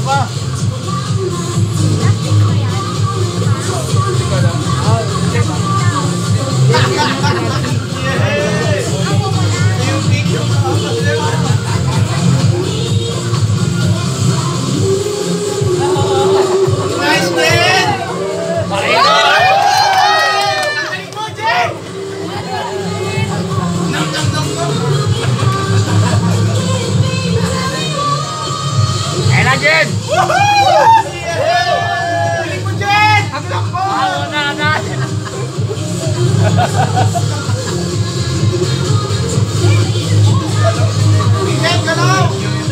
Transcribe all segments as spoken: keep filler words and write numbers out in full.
pa. Nice, man! Marino! Nakaling mo, Jen! Nam, nam, nam, nam! Ayan na, Jen! Woohoo! Nakaling mo, Jen! Haglak mo! Ako na, na! Jen, galaw!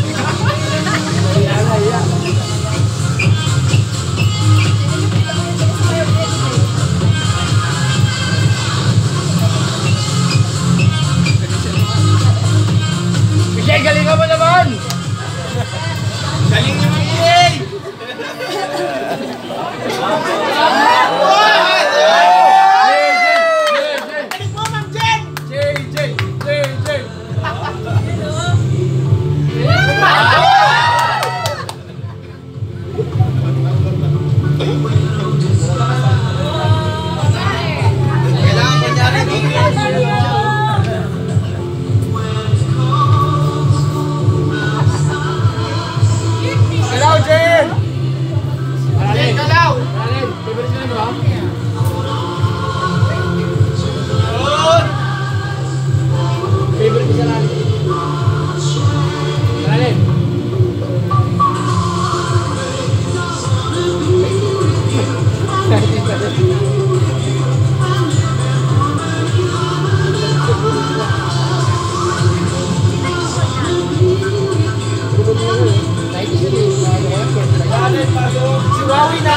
Michelle, galingan mo naman! Galing niyo, Michelle! Galing mo, Ma'am Jen! J J! J J! Kailangan mo niya rin Galaw, Jen! Jen, galaw! Alin, favorite nyo na ba? Good! Favorite ko sa lalim. Lalim. Si Wawi na!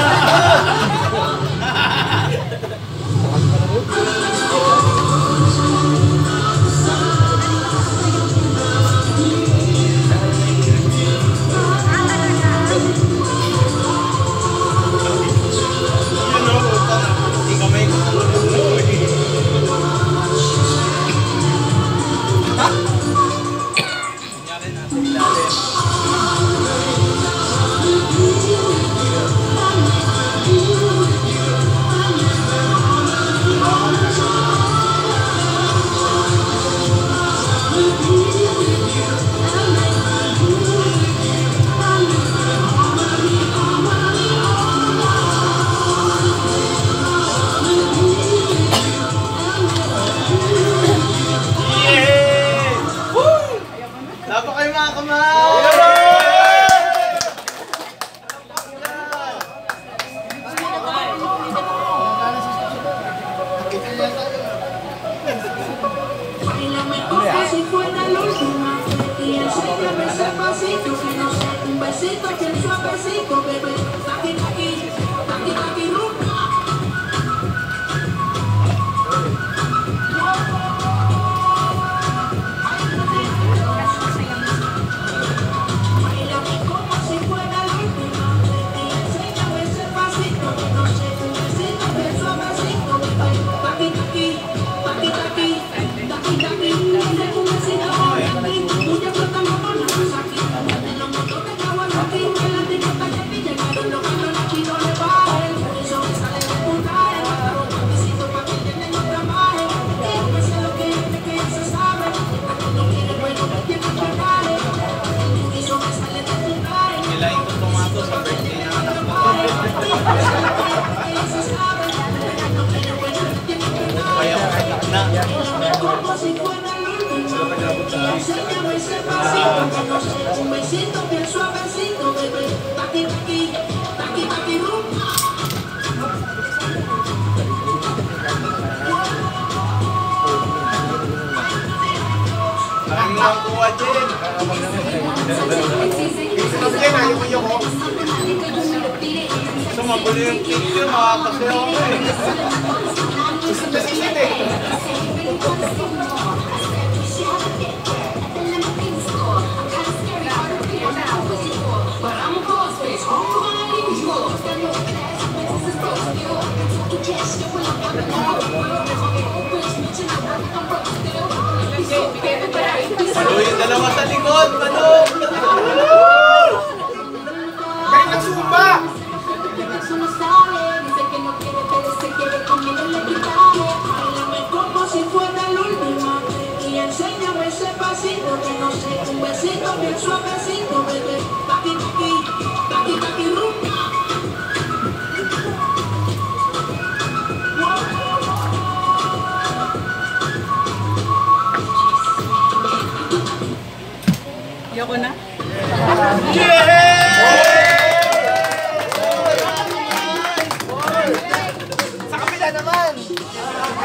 Laba kayo mga kamay! Si fuera la última y enséñame ese pasito que no sé, un besito que el suavecito, bebé, taqui taqui, taqui taqui rumba. Bailame como si fuera la última y enséñame ese pasito que no sé, un besito que el suavecito, bebé, taqui taqui, taqui taqui, taqui taqui, un besito aquí, mucha plata no por nada aquí, de los motores que hago aquí, que la tiene para que llegaron los gatos aquí no le paren, por eso me sale de puntaje, mataron un besito para que lleguen otra maje, y no sé lo que es que ya se sabe, hasta no quiere bueno que tiene que darle, por eso me sale de puntaje, Kailain ko tomato sa birthday niya anak ko. Kaya ko kahit na. Como si fuera la última, enséñame ese pasito que no sé, un besito bien suavecito, bebé, taqui taqui, taqui taqui rumba. Maraming nakuha, Jen. Jen, ayaw mo yung ako. So, magulo yung cake yun, makakasayaw ko eh. Gusto na sisit eh. Palo yung dalawa sa likod, palo! yan.